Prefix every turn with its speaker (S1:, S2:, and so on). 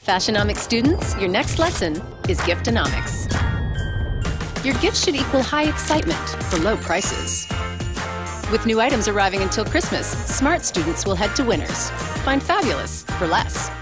S1: Fashionomics students, your next lesson is Giftonomics. Your gift should equal high excitement for low prices. With new items arriving until Christmas, smart students will head to Winners. Find fabulous for less.